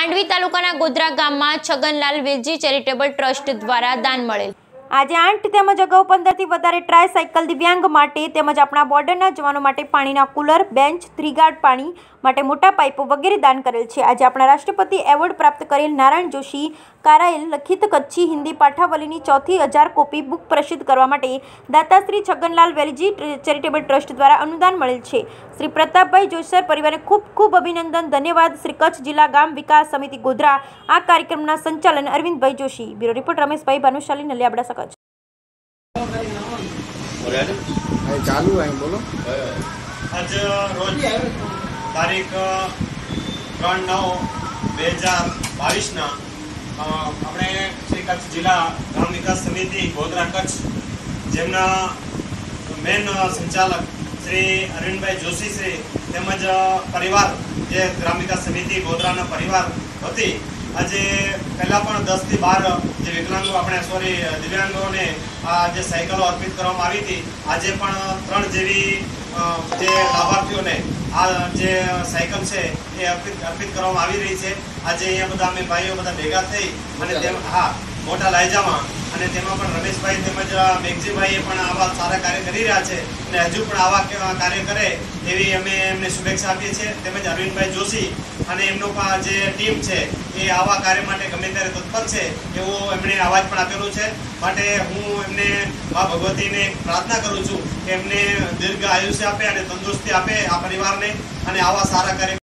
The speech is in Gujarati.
માંડવી તાલુકાના ગોધરા ગામમાં છગનલાલ વેલજી ચેરિટેબલ ટ્રસ્ટ દ્વારા દાન મળેલ। આજે 8 તેમજ અગાઉ 15 થી વધારે ટ્રાયસાયકલ દિવ્યાંગ માટે તેમજ આપણા બોર્ડરના જવાનો માટે પાણીના કુલર, બેન્ચ, 3 ગાર્ડ પાણી માટે મોટા પાઇપો વગેરે દાન કરેલ છે। આજે આપણા રાષ્ટ્રપતિ એવોર્ડ પ્રાપ્ત કરેલ નારાયણ જોશી કારાયેલ લખિત કચ્છી હિન્દી પાઠાવલીની 4000 કોપી બુક પ્રસિદ્ધ કરવા માટે દાતા શ્રી છગનલાલ વેલજી ચેરિટેબલ ટ્રસ્ટ દ્વારા અનુદાન મળેલ છે। શ્રી પ્રતાપભાઈ જોશર પરિવારને ખૂબ ખૂબ અભિનંદન, ધન્યવાદ। શ્રી કચ્છ જિલ્લા ગામ વિકાસ સમિતિ ગોધરા। આ કાર્યક્રમના સંચાલન અરવિંદભાઈ જોશી। Bureau report Rameshbhai Bhanushali, Naliyabada, Kutch. चालू है बोलो। आज रोज तारीख 3/9/2022 अपने श्री कच्छ जिला ग्राम विकास समिति गोधरा कच्छ जेमना मेन संचालक श्री अरविंदभाई जोशी श्री तेमज परिवार जे ग्राम विकास समिति गोधरा परिवार होती आज पहला 10 થી 12 જે વિકલાંગો આપણે સોરી દિવ્યાંગોને આ જે સાયકલો અર્પિત કરવામાં આવી હતી, આજે પણ 3 જેવી જે લાભાર્થીઓને આ જે સાયકલ છે એ અર્પિત કરવામાં આવી રહી છે। આજે અહીંયા બધા અમે ભાઈઓ બધા ભેગા થઈ અને તેમ મોટા લાયજામાં અને તેમાં પણ રમેશભાઈ તેમજ મેઘજીભાઈએ પણ આવા સારા કાર્ય કરી રહ્યા છે અને હજુ પણ આવા કાર્ય કરે એવી અમે એમને શુભેચ્છા આપીએ છીએ। તેમજ અરવિંદભાઈ જોશી અને એમનો જે ટીમ છે એ આવા કાર્ય માટે ગમે ત્યારે તત્પર છે એવો એમણે અવાજ પણ આપેલો છે। માટે હું એમને મા ભગવતીને પ્રાર્થના કરું છું કે એમને દીર્ઘ આયુષ્ય આપે અને તંદુરસ્તી આપે આ પરિવારને અને આવા સારા કાર્ય